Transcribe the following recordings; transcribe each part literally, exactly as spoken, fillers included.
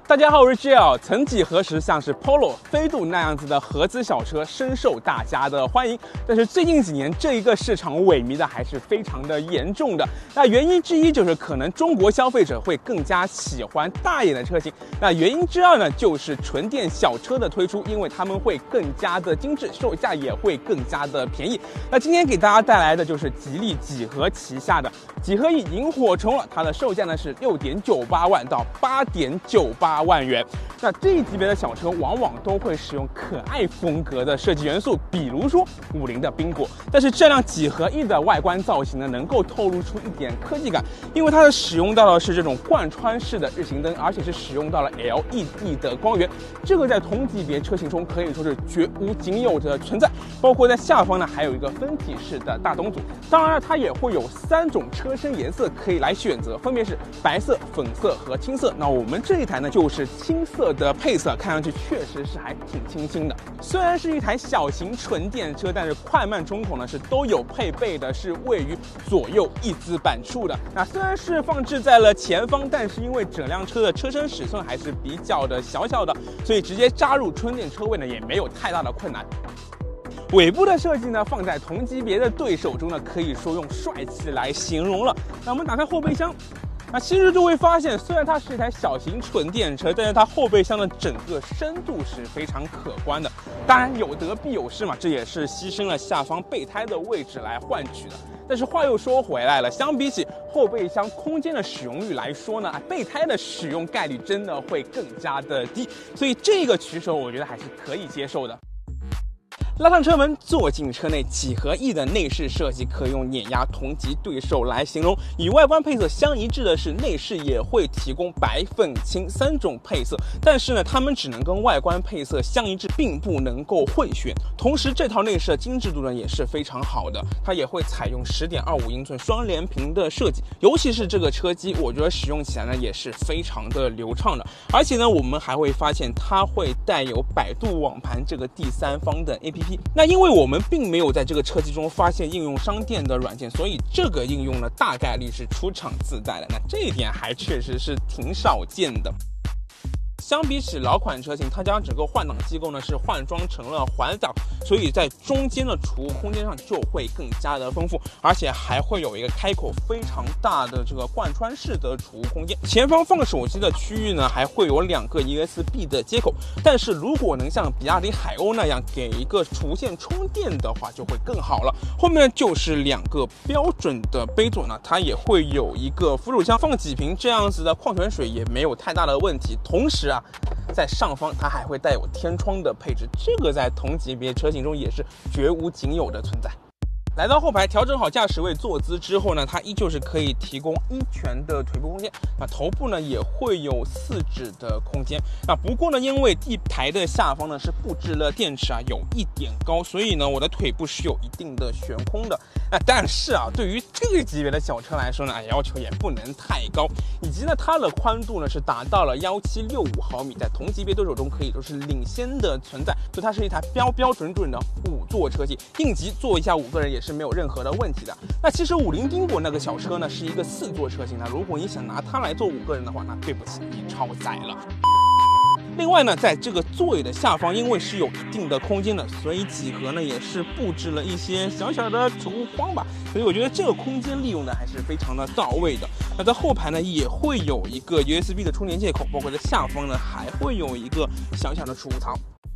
大家好，我是 G L。曾几何时，像是 Polo、飞度那样子的合资小车深受大家的欢迎，但是最近几年这一个市场萎靡的还是非常的严重的。那原因之一就是可能中国消费者会更加喜欢大一点的车型。那原因之二呢，就是纯电小车的推出，因为它们会更加的精致，售价也会更加的便宜。那今天给大家带来的就是吉利几何旗下的几何 E 萤火虫了，它的售价呢是六点九八万到八点九八万元。那这一级别的小车往往都会使用可爱风格的设计元素，比如说五菱的缤果。但是这辆几何 E 的外观造型呢，能够透露出一点科技感，因为它的使用到的是这种贯穿式的日行灯，而且是使用到了 L E D 的光源。这个在同级别车型中可以说是绝无仅有的存在。包括在下方呢，还有一个分体式的大灯组。当然了，它也会有三种车身颜色可以来选择，分别是白色、粉色和青色。那我们这一台呢，就是青色的配色，看上去确实是还挺清新的。虽然是一台小型纯电车，但是快慢中控呢是都有配备的，是位于左右一字板处的。那虽然是放置在了前方，但是因为整辆车的车身尺寸还是比较的小小的，所以直接插入纯电车位呢也没有太大的困难。尾部的设计呢，放在同级别的对手中呢，可以说用帅气来形容了。那我们打开后备箱。那其实就会发现，虽然它是一台小型纯电车，但是它后备箱的整个深度是非常可观的。当然有得必有失嘛，这也是牺牲了下方备胎的位置来换取的。但是话又说回来了，相比起后备箱空间的使用率来说呢，备胎的使用概率真的会更加的低，所以这个取舍我觉得还是可以接受的。拉上车门，坐进车内，几何 E 的内饰设计可以用碾压同级对手来形容。与外观配色相一致的是，内饰也会提供白、粉、青三种配色，但是呢，它们只能跟外观配色相一致，并不能够混选。同时，这套内饰的精致度呢也是非常好的，它也会采用 十点二五英寸双联屏的设计，尤其是这个车机，我觉得使用起来呢也是非常的流畅的。而且呢，我们还会发现它会带有百度网盘这个第三方的 A P P。那因为我们并没有在这个车机中发现应用商店的软件，所以这个应用呢大概率是出厂自带的。那这一点还确实是挺少见的。相比起老款车型，它将整个换挡机构呢是换装成了环挡，所以在中间的储物空间上就会更加的丰富，而且还会有一个开口非常大的这个贯穿式的储物空间。前方放手机的区域呢还会有两个 U S B 的接口，但是如果能像比亚迪海鸥那样给一个无线充电的话，就会更好了。后面呢就是两个标准的杯座呢，它也会有一个扶手箱，放几瓶这样子的矿泉水也没有太大的问题。同时啊，在上方它还会带有天窗的配置，这个在同级别车型中也是绝无仅有的存在。来到后排，调整好驾驶位坐姿之后呢，它依旧是可以提供一拳的腿部空间。那头部呢也会有四指的空间。那不过呢，因为地台的下方呢是布置了电池啊，有一点高，所以呢我的腿部是有一定的悬空的。那但是啊，对于这个级别的小车来说呢，要求也不能太高。以及呢，它的宽度呢是达到了一七六五毫米，在同级别对手中可以说是领先的存在。所以它是一台标标准准的五座车型，应急坐一下五个人也是没有任何的问题的。那其实五菱缤果那个小车呢是一个四座车型，那如果你想拿它来做五个人的话，那对不起，你超载了。另外呢，在这个座椅的下方，因为是有一定的空间的，所以几何呢也是布置了一些小小的储物筐吧，所以我觉得这个空间利用的还是非常的到位的。那在后排呢也会有一个 U S B 的充电接口，包括在下方呢还会有一个小小的储物槽。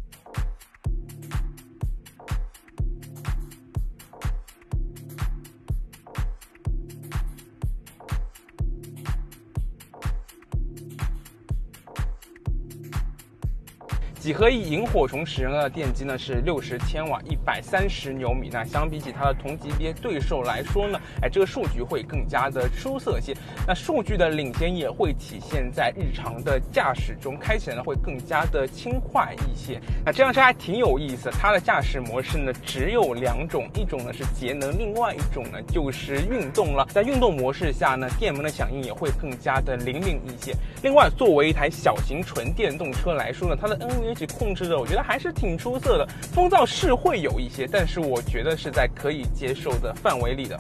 几何 E 萤火虫使用的电机呢是六十千瓦，一百三十牛米。那相比起它的同级别对手来说呢，哎，这个数据会更加的出色些。那数据的领先也会体现在日常的驾驶中，开起来呢会更加的轻快一些。那这辆车还挺有意思，它的驾驶模式呢只有两种，一种呢是节能，另外一种呢就是运动了。在运动模式下呢，电门的响应也会更加的灵敏一些。另外，作为一台小型纯电动车来说呢，它的 N V H 控制的我觉得还是挺出色的，风噪是会有一些，但是我觉得是在可以接受的范围里的。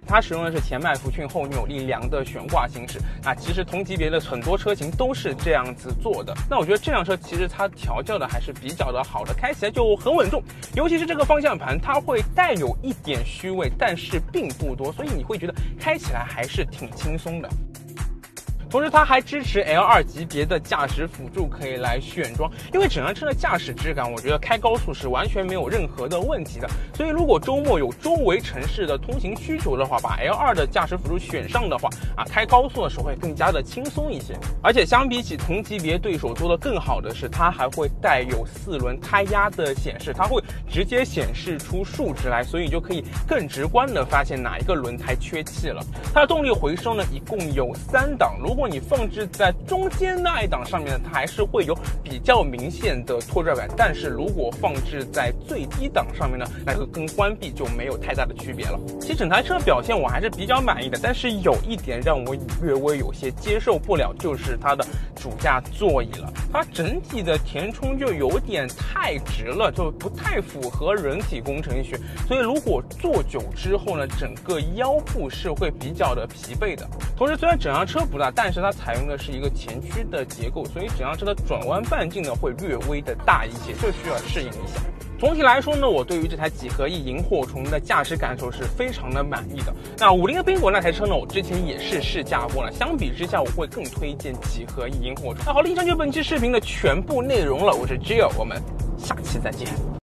它使用的是前麦弗逊后扭力梁的悬挂形式。那其实同级别的很多车型都是这样子做的。那我觉得这辆车其实它调教的还是比较的好的，开起来就很稳重。尤其是这个方向盘，它会带有一点虚位，但是并不多，所以你会觉得开起来还是挺轻松的。同时它还支持 L 二 级别的驾驶辅助可以来选装，因为整辆车的驾驶质感我觉得开高速是完全没有任何的问题的，所以如果周末有周围城市的通行需求的话，把 L 二 的驾驶辅助选上的话啊，开高速的时候会更加的轻松一些。而且相比起同级别对手做的更好的是，它还会带有四轮胎压的显示，它会直接显示出数值来，所以你就可以更直观的发现哪一个轮胎缺气了。它的动力回收呢一共有三档，如果如果你放置在中间那一档上面呢，它还是会有比较明显的拖拽感，但是如果放置在最低档上面呢，那个跟关闭就没有太大的区别了。其实整台车表现我还是比较满意的，但是有一点让我略微有些接受不了，就是它的主驾座椅了。它整体的填充就有点太直了，就不太符合人体工程学，所以如果坐久之后呢，整个腰部是会比较的疲惫的。同时虽然整辆车不大，但是它采用的是一个前驱的结构，所以整辆车的转弯半径呢会略微的大一些，这需要适应一下。总体来说呢，我对于这台几何翼萤火虫的驾驶感受是非常的满意的。那五菱的宾果那台车呢，我之前也是试驾过了，相比之下我会更推荐几何翼萤火虫。那好了，以上就是本期视频的全部内容了，我是 Gio， 我们下期再见。